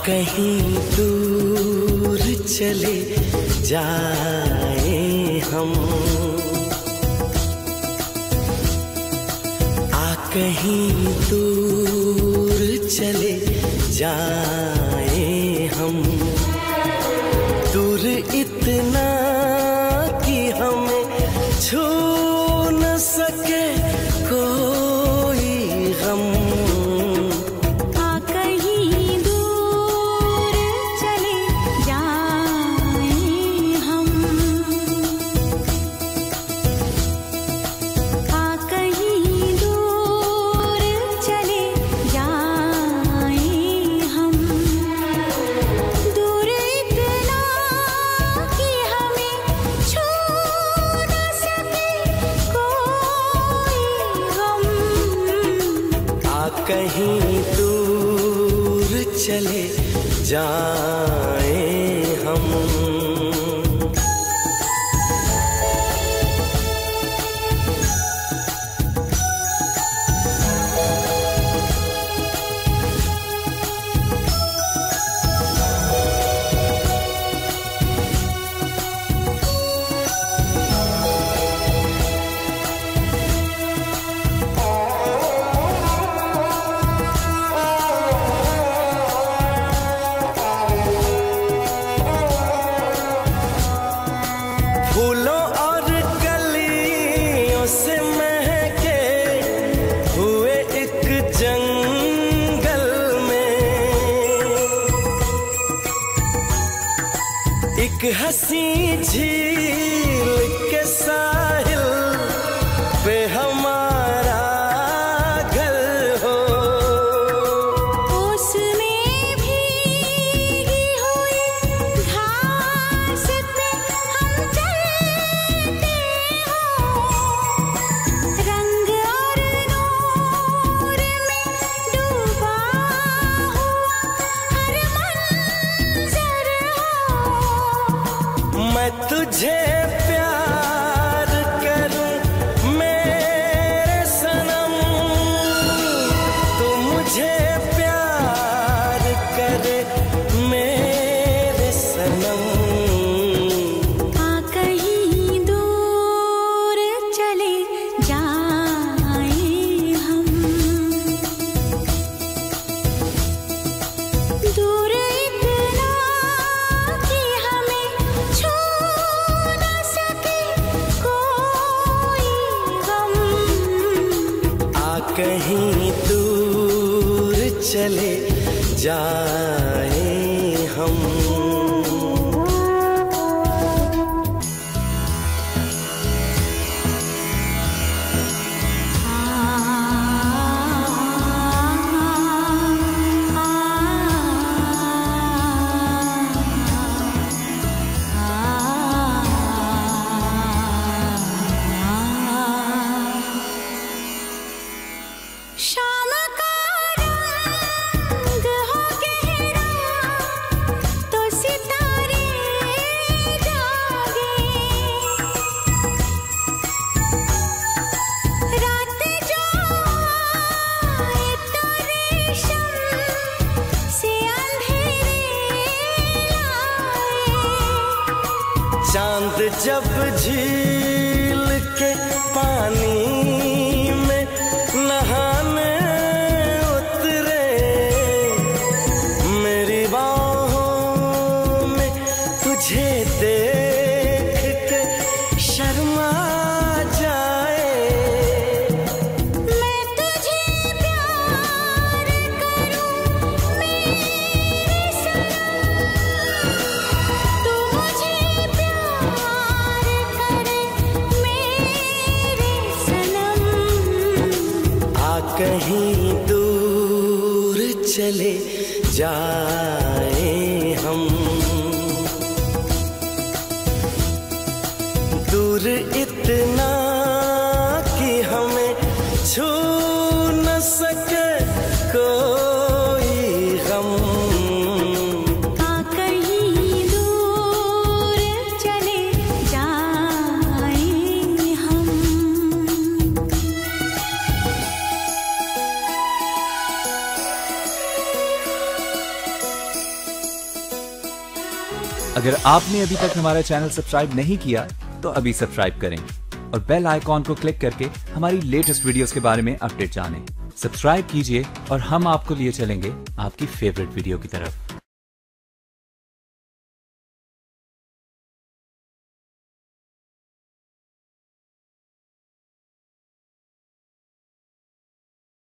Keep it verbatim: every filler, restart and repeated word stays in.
कहीं दूर चले जाए हम, आ कहीं दूर चले जाए हम, दूर इतना कि हमें छू न सके कोई गम। कहीं दूर चले जाए हम। फूलों और कलियों से महके हुए एक जंगल में, एक हंसी झील के साहिल पे हमारा घर हो। उसमें भीगी हुई घास पे हम चलते हो, रंग और नूर में डूबा हो हर मंजर हो। मैं तुझे प्यार करूं मेरे सनम, तू मुझे प्यार करे मेरे सनम। आ कहीं दूर चले जाए हम, दूर इतना कि हमें छू न सके कोई गम। आ कहीं दूर चले जाए हम। शाम का रंग हो गहरा तो सितारे जागे, रात जो आए तो रेशम से अंधेरे लाए। चांद जब झील के पानी में नहाने उतरे, मेरी बाहों में तुझे देख के शर्मा जाए। मैं तुझे प्यार करूं मेरे सनम, तू मुझे प्यार करे मेरे सनम। आ कहीं दूर चले जाए हम, दूर इतना कि हमें छू न सके कोई गम। आ कहीं दूर चले जाए हम। अगर आपने अभी तक हमारा चैनल सब्सक्राइब नहीं किया तो अभी सब्सक्राइब करें और बेल आइकॉन को क्लिक करके हमारी लेटेस्ट वीडियोस के बारे में अपडेट जानें। सब्सक्राइब कीजिए और हम आपको लिए चलेंगे आपकी फेवरेट वीडियो की तरफ।